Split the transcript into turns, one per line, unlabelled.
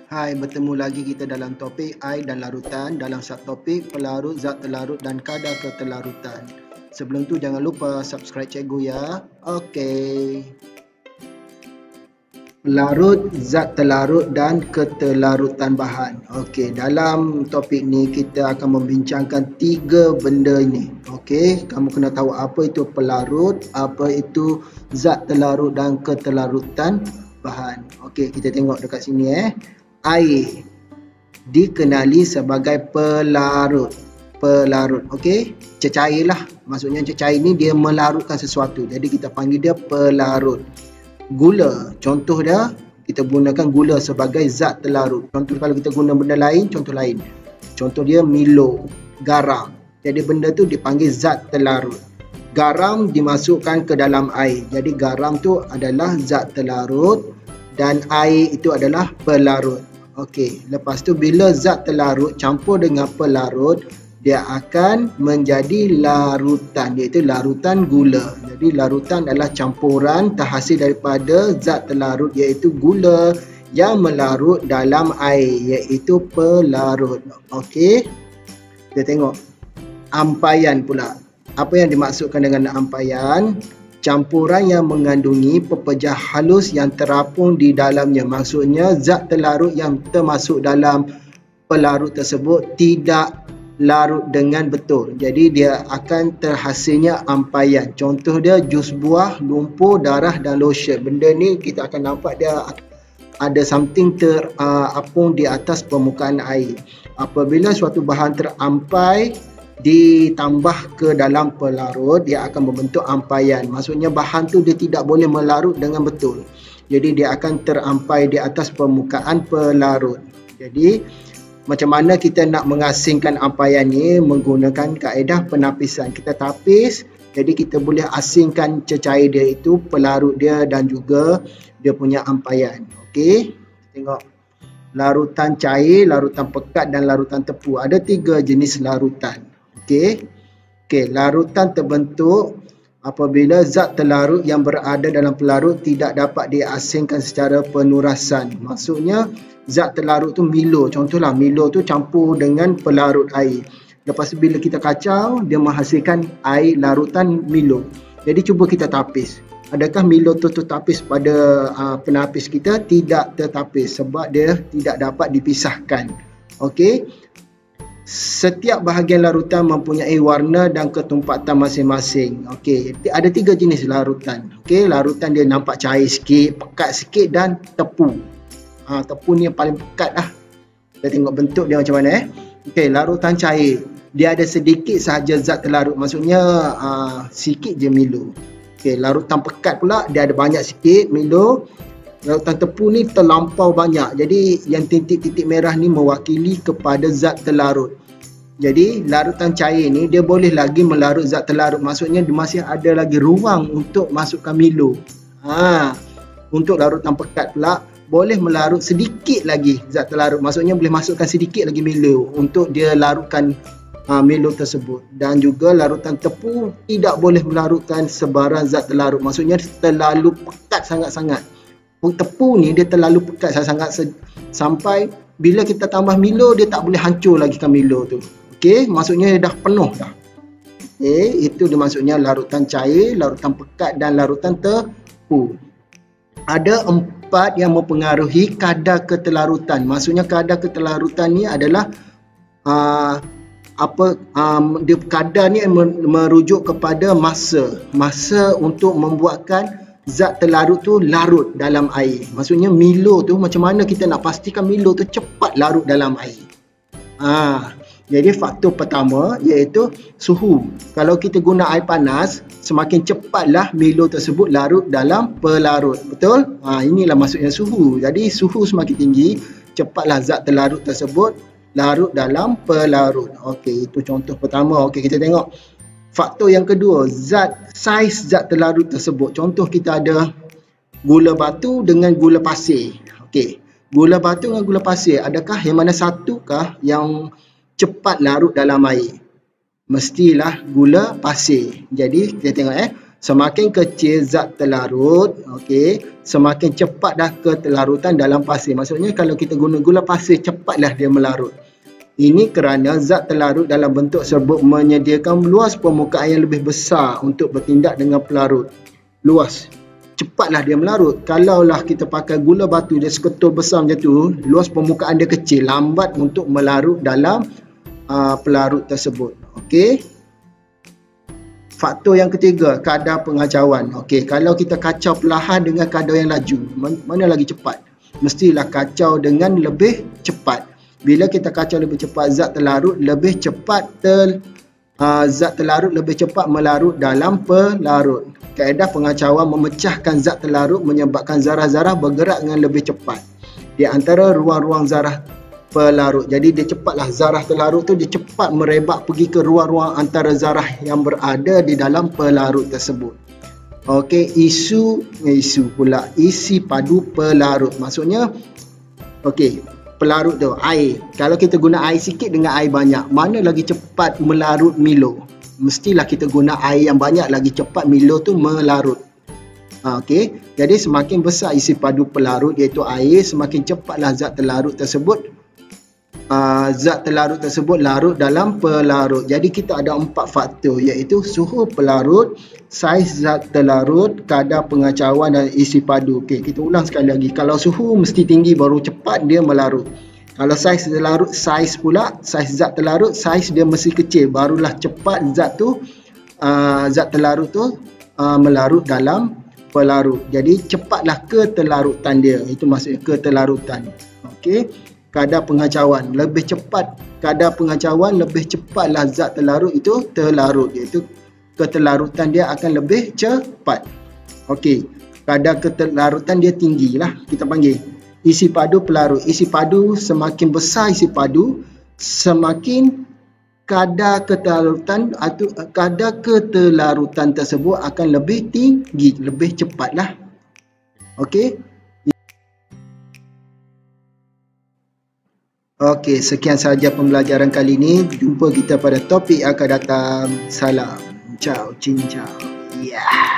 Hai, bertemu lagi kita dalam topik air dan larutan dalam subtopik pelarut, zat terlarut dan kadar keterlarutan. Sebelum tu jangan lupa subscribe cikgu ya. Okey. Pelarut, zat terlarut dan keterlarutan bahan. Okey, dalam topik ni kita akan membincangkan 3 benda ini. Okey, kamu kena tahu apa itu pelarut, apa itu zat terlarut dan keterlarutan bahan. Okey, kita tengok dekat sini Air dikenali sebagai pelarut. Okey, cecair lah. Maksudnya cecair ni dia melarutkan sesuatu. Jadi kita panggil dia pelarut. Gula, contoh dia kita gunakan gula sebagai zat terlarut. Contoh kalau kita guna benda lain, contoh lain. Contoh dia Milo, garam. Jadi benda tu dipanggil zat terlarut. Garam dimasukkan ke dalam air. Jadi garam tu adalah zat terlarut dan air itu adalah pelarut. Okey, lepas tu bila zat terlarut campur dengan pelarut, dia akan menjadi larutan, iaitu larutan gula. Jadi larutan adalah campuran terhasil daripada zat terlarut iaitu gula yang melarut dalam air, iaitu pelarut. Okey, kita tengok ampaian pula. Apa yang dimaksudkan dengan ampaian? Campuran yang mengandungi pepejah halus yang terapung di dalamnya. Maksudnya zat terlarut yang termasuk dalam pelarut tersebut tidak larut dengan betul. Jadi dia akan terhasilnya ampaian. Contoh dia jus buah, lumpur, darah dan lotion. Benda ni kita akan nampak dia ada something terapung di atas permukaan air. Apabila suatu bahan terampai ditambah ke dalam pelarut, dia akan membentuk ampaian. Maksudnya bahan tu dia tidak boleh melarut dengan betul. Jadi dia akan terampai di atas permukaan pelarut. Jadi macam mana kita nak mengasingkan ampaian ni? Menggunakan kaedah penapisan. Kita tapis, jadi kita boleh asingkan cecair dia itu, pelarut dia dan juga dia punya ampaian. Okey, tengok larutan cair, larutan pekat dan larutan tepu. Ada 3 jenis larutan. Okey, larutan terbentuk apabila zat terlarut yang berada dalam pelarut tidak dapat diasingkan secara penurasan. Maksudnya zat terlarut tu Milo, contohlah Milo tu campur dengan pelarut air. Lepas tu bila kita kacau, dia menghasilkan air larutan Milo. Jadi cuba kita tapis. Adakah Milo tu tertapis pada penapis kita? Tidak tertapis sebab dia tidak dapat dipisahkan. Okey. Setiap bahagian larutan mempunyai warna dan ketumpatan masing-masing. Okey, ada 3 jenis larutan. Okey, larutan dia nampak cair sikit, pekat sikit dan tepu. Tepu ni yang paling pekat lah. Kita tengok bentuk dia macam mana Okey, larutan cair. Dia ada sedikit sahaja zat terlarut. Maksudnya sikit je Milo. Okey, larutan pekat pula dia ada banyak sikit Milo. Larutan tepu ni terlampau banyak. Jadi yang titik-titik merah ni mewakili kepada zat terlarut. Jadi larutan cair ni dia boleh lagi melarut zat terlarut. Maksudnya dia masih ada lagi ruang untuk masukkan Milo. Untuk larutan pekat pula boleh melarut sedikit lagi zat terlarut. Maksudnya boleh masukkan sedikit lagi Milo untuk dia larutkan Milo tersebut. Dan juga larutan tepu tidak boleh melarutkan sebarang zat terlarut. Maksudnya terlalu pekat sangat-sangat. Tepu ni dia terlalu pekat sangat sampai bila kita tambah Milo dia tak boleh hancur lagi kan Milo tu. Okey, maksudnya dia dah penuh dah. Itu dia maksudnya larutan cair, larutan pekat dan larutan tepu. Ada 4 yang mempengaruhi kadar keterlarutan. Maksudnya kadar keterlarutan ni adalah dia kadar ni merujuk kepada masa untuk membuatkan zat terlarut tu larut dalam air. Maksudnya Milo tu macam mana kita nak pastikan Milo tu cepat larut dalam air. Jadi faktor pertama iaitu suhu. Kalau kita guna air panas, semakin cepatlah Milo tersebut larut dalam pelarut. Betul? Inilah maksudnya suhu. Jadi suhu semakin tinggi, cepatlah zat terlarut tersebut larut dalam pelarut. Okey, itu contoh pertama. Okey, kita tengok faktor yang kedua, saiz zat terlarut tersebut. Contoh kita ada gula batu dengan gula pasir. Okey, gula batu dengan gula pasir, adakah yang mana satukah yang cepat larut dalam air? Mestilah gula pasir. Jadi kita tengok Semakin kecil zat terlarut, okey, semakin cepat dah ketelarutan dalam pasir. Maksudnya kalau kita guna gula pasir, cepatlah dia melarut. Ini kerana zat terlarut dalam bentuk serbuk menyediakan luas permukaan yang lebih besar untuk bertindak dengan pelarut. Luas. Cepatlah dia melarut. Kalaulah kita pakai gula batu, dia seketul besar macam tu, luas permukaan dia kecil, lambat untuk melarut dalam pelarut tersebut. Okey. Faktor yang ketiga, kadar pengacauan. Okey, kalau kita kacau perlahan dengan kadar yang laju, mana lagi cepat? Mestilah kacau dengan lebih cepat. Bila kita kacau lebih cepat, zat terlarut lebih cepat melarut dalam pelarut. Kaedah pengacauan memecahkan zat terlarut menyebabkan zarah-zarah bergerak dengan lebih cepat di antara ruang-ruang zarah pelarut. Jadi dia cepatlah, zarah terlarut tu dia cepat merebak pergi ke ruang-ruang antara zarah yang berada di dalam pelarut tersebut. Okey, isi padu pelarut. Maksudnya okey, pelarut tu air. Kalau kita guna air sikit dengan air banyak, mana lagi cepat melarut Milo? Mestilah kita guna air yang banyak, lagi cepat Milo tu melarut. Okey, jadi semakin besar isi padu pelarut iaitu air, semakin cepatlah zat terlarut tersebut larut dalam pelarut. Jadi kita ada 4 faktor, iaitu suhu pelarut, saiz zat terlarut, kadar pengacauan dan isi padu. Okey, kita ulang sekali lagi. Kalau suhu mesti tinggi baru cepat dia melarut. Kalau saiz terlarut, saiz zat terlarut, saiz dia mesti kecil, barulah cepat zat terlarut tu melarut dalam pelarut. Jadi cepatlah ketelarutan dia. Itu maksudnya ketelarutan. Okey. Kadar pengacauan lebih cepat, lebih cepatlah zat terlarut itu terlarut, iaitu ketelarutan dia akan lebih cepat. Okey, kadar ketelarutan dia tinggilah, kita panggil isi padu pelarut. Isi padu, semakin besar isi padu, semakin kadar ketelarutan tersebut akan lebih tinggi, lebih cepatlah. Okey. Okey, sekian sahaja pembelajaran kali ini. Jumpa kita pada topik akan datang. Salam. Ciao, cincau. Yeah.